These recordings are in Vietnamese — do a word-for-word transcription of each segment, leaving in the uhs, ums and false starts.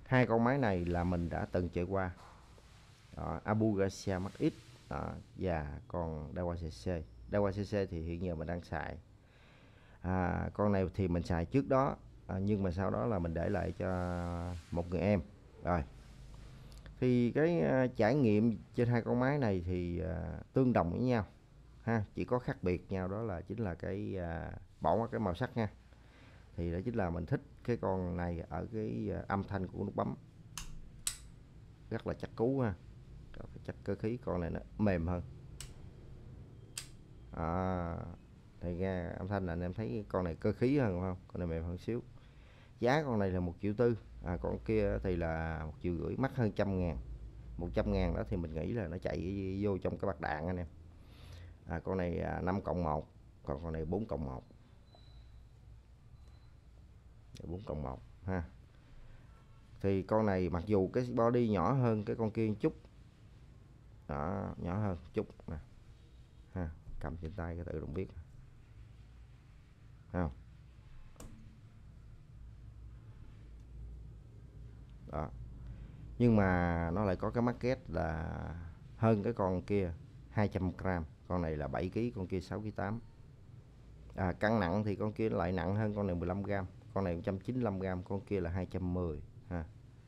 Hai con máy này là mình đã từng chạy qua. Đó, Abu Garcia Max X đó, và con Daiwa xê xê. Daiwa xê xê thì hiện giờ mình đang xài. À, con này thì mình xài trước đó, à, nhưng mà sau đó là mình để lại cho một người em. Rồi thì cái uh, trải nghiệm trên hai con máy này thì uh, tương đồng với nhau ha, chỉ có khác biệt nhau đó là chính là cái uh, bỏ qua cái màu sắc nha. Thì đó chính là mình thích cái con này ở cái uh, âm thanh của nút bấm rất là chắc cú ha, chắc cơ khí. Con này nó mềm hơn à, thì ra âm thanh là anh em thấy con này cơ khí hơn, không? Con này mềm hơn xíu. Giá con này là một triệu tư, à, con kia thì là một triệu rưỡi, mắc hơn trăm ngàn. Một trăm ngàn đó thì mình nghĩ là nó chạy vô trong cái bạc đạn anh em. À, con này à, năm cộng một, còn con này bốn cộng một, bốn cộng một ha. Thì con này mặc dù cái body nhỏ hơn cái con kia một chút đó, nhỏ hơn chút nè ha, cầm trên tay cái tự động biết không đó, nhưng mà nó lại có cái market là hơn cái con kia hai trăm gram, con này là bảy ký, con kia sáu ký tám. À, cân nặng thì con kia lại nặng hơn, con này mười lăm gram, con này một trăm chín mươi lăm gram, con kia là hai trăm mười ha.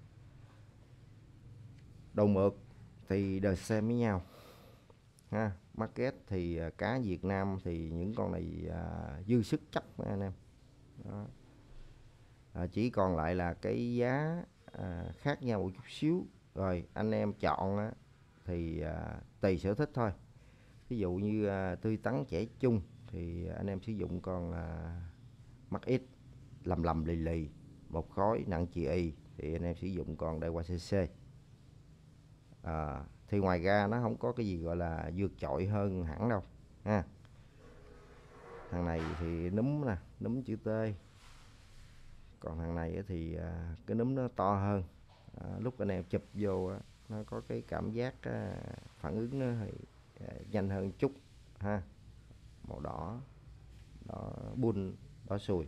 Đầu mượt thì đời xem với nhau ha. Market thì cá Việt Nam thì những con này à, dư sức chấp anh em đó. À, chỉ còn lại là cái giá à, khác nhau một chút xíu, rồi anh em chọn á, thì à, tùy sở thích thôi. Ví dụ như à, tươi tắn trẻ trung thì anh em sử dụng con à, Max X lầm lầm lì lì một khối nặng chì y thì anh em sử dụng con Daiwa xê xê. À, thì ngoài ra nó không có cái gì gọi là vượt trội hơn hẳn đâu ha. Thằng này thì núm nè, núm chữ T, còn thằng này thì à, cái núm nó to hơn. À, lúc anh em chụp vô á, nó có cái cảm giác à, phản ứng nó thì à, nhanh hơn chút ha. Màu đỏ đỏ bun, đỏ sùi.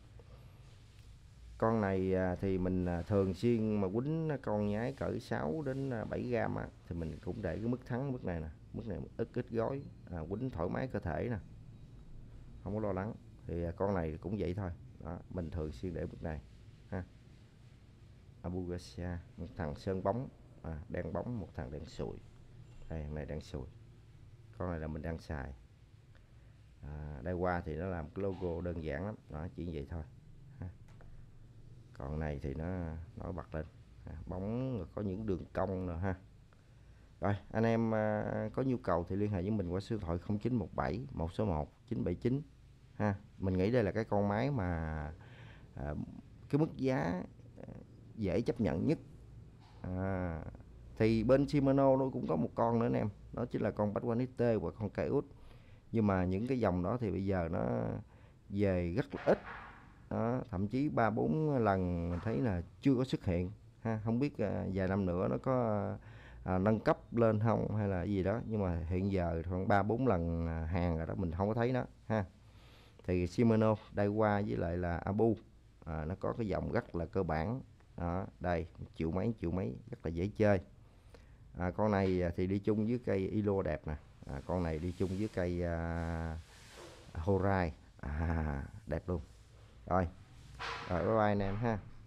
Con này à, thì mình à, thường xuyên mà quýnh con nhái cỡ sáu đến bảy gram á, thì mình cũng để cái mức thắng mức này nè, mức này ít ít gói, à, quýnh thoải mái cơ thể nè, không có lo lắng. Thì à, con này cũng vậy thôi đó, mình thường xuyên để mức này ha. Abu Garcia, một thằng sơn bóng à, đen bóng, một thằng đen sùi. Đây, thằng này đen sùi, con này là mình đang xài. À, đây qua thì nó làm cái logo đơn giản lắm đó, chỉ vậy thôi ha. Còn này thì nó nổi bật lên à, bóng có những đường cong nữa ha. Rồi anh em à, có nhu cầu thì liên hệ với mình qua số điện thoại không chín một bảy một sáu một chín bảy chín ha. Mình nghĩ đây là cái con máy mà à, cái mức giá dễ chấp nhận nhất. À, thì bên Shimano nó cũng có một con nữa anh em, đó chính là con Bách One ích tê và con Kaios. Nhưng mà những cái dòng đó thì bây giờ nó về rất là ít đó, thậm chí ba bốn lần mình thấy là chưa có xuất hiện ha. Không biết à, vài năm nữa nó có à, nâng cấp lên không hay là gì đó, nhưng mà hiện giờ khoảng ba bốn lần hàng rồi đó, mình không có thấy nó ha. Thì Shimano, Daiwa với lại là Abu à, nó có cái dòng rất là cơ bản đó. Đây triệu mấy triệu mấy rất là dễ chơi. À, con này thì đi chung với cây Ilo đẹp nè. À, con này đi chung với cây uh, Horai à, đẹp luôn. Rồi, rồi bye bye anh em ha.